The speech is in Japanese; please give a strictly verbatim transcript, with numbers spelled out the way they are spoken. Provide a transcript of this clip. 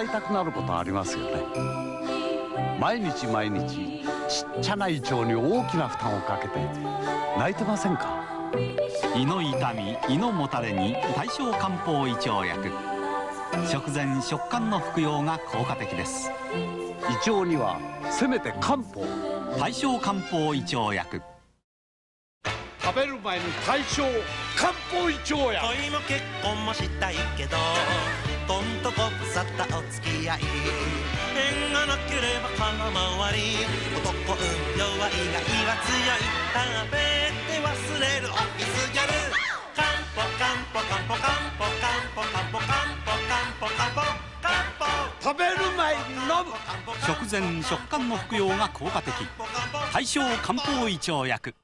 笑いたくなることありますよね。毎日毎日ちっちゃな胃腸に大きな負担をかけて泣いてませんか？ 胃の痛み、胃のもたれに大正漢方胃腸薬。食前食感の服用が効果的です。 胃腸にはせめて漢方。 大正漢方胃腸薬。 食べる前に大正漢方胃腸薬。 恋も結婚もしたいけどどんとご無沙汰お付き合い縁がなければ空回り男運弱いが胃は強い食べて忘れるオフィスギャル漢方漢方漢方漢方漢方漢方漢方漢方漢方食べる前に飲む。 食前食感の服用が効果的。大正漢方胃腸薬。